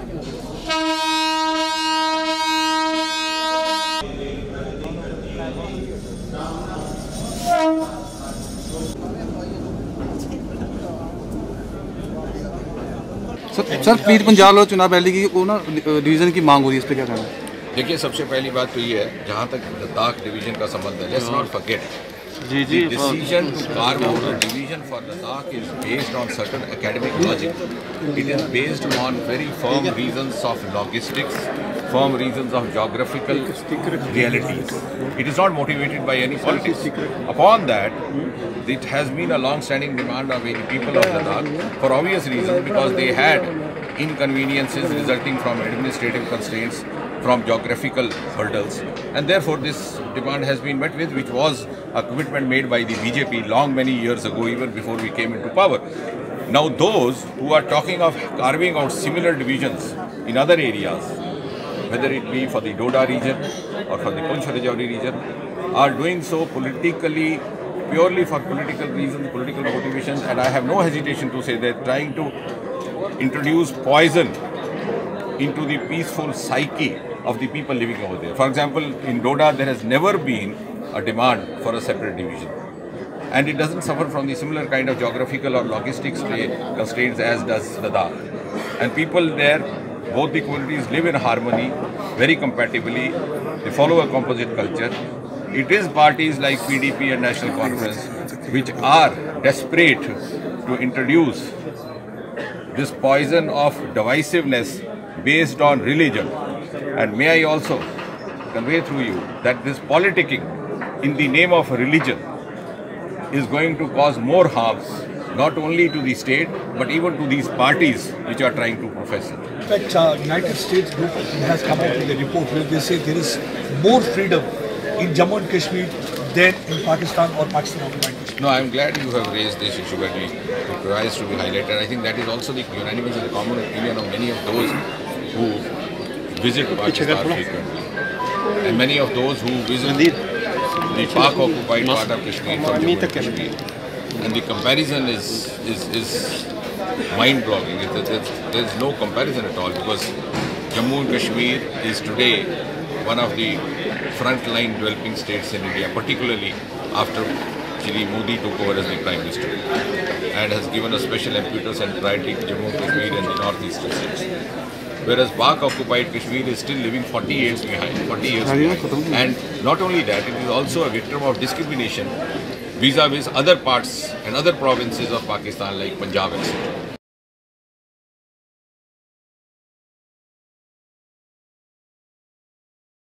Sir पीर पंजाब और चुनाव rally की वो ना डिवीज़न की मांग हो रही है, इस पर क्या कहना है? देखिए, सबसे पहली बात तो ये है, जहाँ तक लद्दाख डिवीजन का संबंध है, let's not forget the decision to carve out a division for Ladakh is based on certain academic logic. It is based on very firm reasons of logistics, firm reasons of geographical realities. It is not motivated by any politics. Upon that, it has been a long-standing demand of the people of Ladakh for obvious reasons, because they had inconveniences resulting from administrative constraints, from geographical hurdles, and therefore this demand has been met with, which was a commitment made by the BJP many years ago, even before we came into power. Now those who are talking of carving out similar divisions in other areas, whether it be for the Doda region or for the Poonch Rajouri region, are doing so politically, purely for political reasons, political motivations, and I have no hesitation to say they're trying to introduce poison into the peaceful psyche of the people living over there. For example, in Doda, there has never been a demand for a separate division, and it doesn't suffer from the similar kind of geographical or logistics constraints as does Ladakh. And people there, both the communities live in harmony, very compatibly. They follow a composite culture. It is parties like PDP and National Conference which are desperate to introduce this poison of divisiveness based on religion. And may I also convey through you that this politicking in the name of religion is going to cause more harms, not only to the state, but even to these parties which are trying to profess it. In fact, United States group has come out with a report where they say there is more freedom in Jammu and Kashmir than in Pakistan or Pakistan occupied Kashmir. No, I am glad you have raised this issue and it requires to be highlighted. I think that is also the unanimous and common opinion of many of those who visit Pakistan frequently, and many of those who visit the Pak-occupied part of Kashmir from Jammu and Kashmir. And the comparison is mind-boggling. There is no comparison at all, because Jammu and Kashmir is today one of the front-line developing states in India, particularly after Shri Modi took over as the Prime Minister, and has given a special impetus and priority to Jammu and Kashmir and the northeastern states. Whereas Pak-occupied Kashmir is still living 40 years behind. And not only that, it is also a victim of discrimination vis-a-vis other parts and other provinces of Pakistan like Punjab, etc.